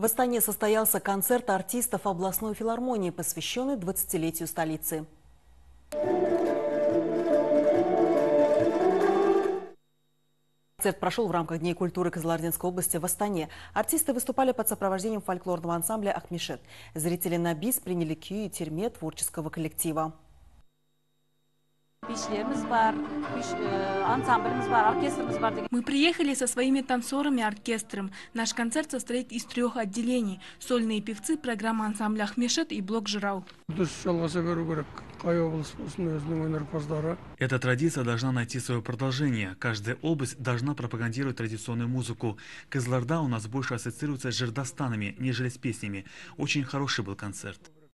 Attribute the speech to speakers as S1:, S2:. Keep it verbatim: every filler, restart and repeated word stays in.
S1: В Астане состоялся концерт артистов областной филармонии, посвященный двадцатилетию столицы. Концерт прошел в рамках Дней культуры Кызылординской области в Астане. Артисты выступали под сопровождением фольклорного ансамбля «Акмешет». Зрители на бис приняли кию и терме творческого коллектива.
S2: Мы приехали со своими танцорами и оркестром. Наш концерт состоит из трех отделений. Сольные певцы, программа ансамбля «Акмешет» и блок «Жырау».
S3: Эта традиция должна найти свое продолжение. Каждая область должна пропагандировать традиционную музыку. Кызылорда у нас больше ассоциируется с жердастанами, нежели с песнями. Очень хороший был концерт.